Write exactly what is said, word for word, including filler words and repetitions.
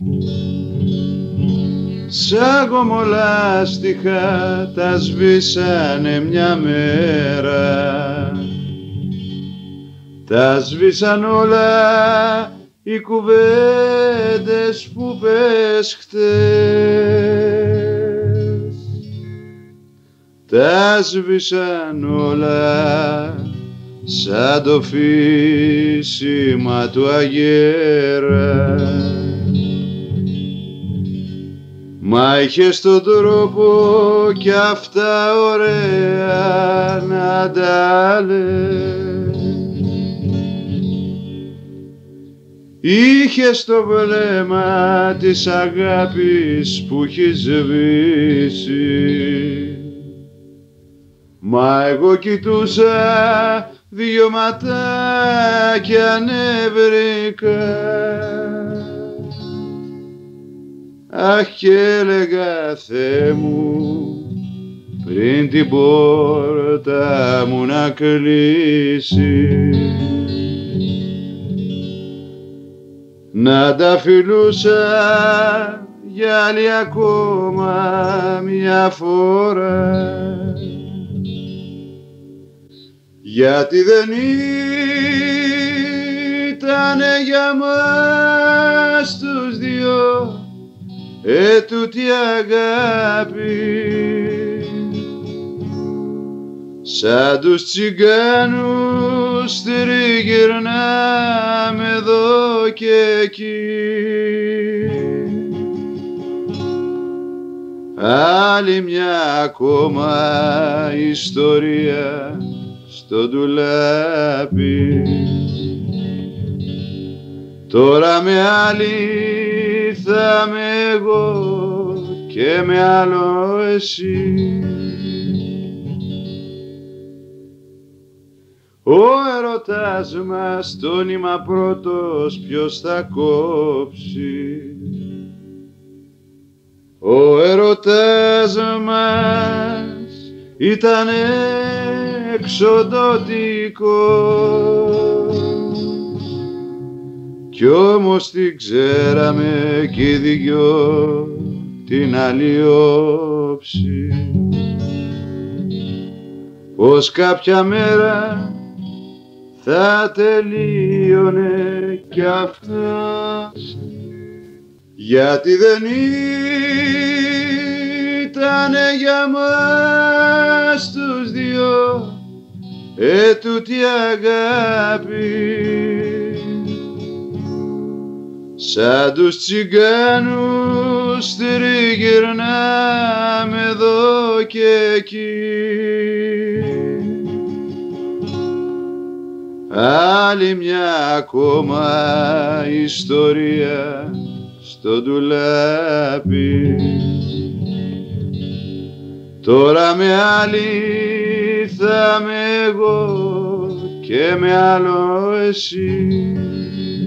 Σαν κομμολάστιχα τα σβήσανε μια μέρα, τα σβήσαν όλα οι κουβέντες που πες χτες, τα σβήσαν όλα σαν το φύσιμα του αγέρα. Μα είχες τον τρόπο κι αυτά ωραία να τα λες, είχες το βλέμμα της αγάπης που έχει σβήσει. Μα εγώ κοιτούσα δυο ματάκια νευρικά, αχ, και έλεγα Θεέ μου πριν την πόρτα μου να κλείσει, να τα φιλούσα για άλλη ακόμα μια φορά, γιατί δεν ήτανε για μας τους δυο ετούτη αγάπη, σαν τους τσιγκάνους τριγυρνάμε εδώ και εκεί. Άλλη μια ακόμα ιστορία στο ντουλάπι, τώρα με άλλη θα είμαι εγώ και με άλλο εσύ. Ο ερωτάς μας το νήμα πρώτος ποιος θα κόψει, ο ερωτάς μας ήταν εξοντωτικός, κι όμως την ξέραμε κι οι δυο την άλλη όψη, πως κάποια μέρα θα τελείωνε κι αυτά, γιατί δεν ήτανε για μας τους δυο ετούτη αγάπη, σαν τους τσιγκάνους τριγυρνάμε εδώ και εκεί. Άλλη μια ακόμα ιστορία στο ντουλάπι, τώρα με άλλη θα είμαι εγώ και με άλλο εσύ.